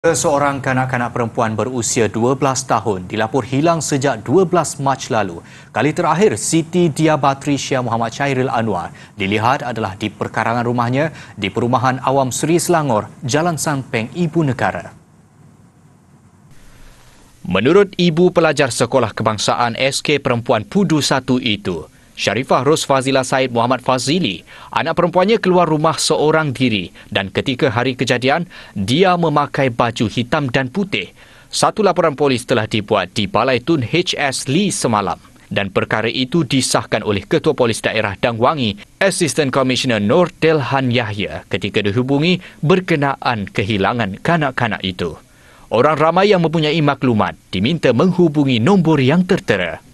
Seorang kanak-kanak perempuan berusia 12 tahun dilapor hilang sejak 12 Mac lalu. Kali terakhir Siti Dia Batrisya Muhammad Chairil Anwar dilihat adalah di perkarangan rumahnya di Perumahan Awam Seri Selangor, Jalan Sampeng, Ibu Negara. Menurut ibu pelajar Sekolah Kebangsaan SK Perempuan Pudu 1 itu, Sharifah Ros Fazila Said Muhammad Fazili, anak perempuannya keluar rumah seorang diri dan ketika hari kejadian, dia memakai baju hitam dan putih. Satu laporan polis telah dibuat di Balai Tun HS Lee semalam dan perkara itu disahkan oleh Ketua Polis Daerah Dang Wangi, Assistant Commissioner Nur Delhan Yahya ketika dihubungi berkenaan kehilangan kanak-kanak itu. Orang ramai yang mempunyai maklumat diminta menghubungi nombor yang tertera.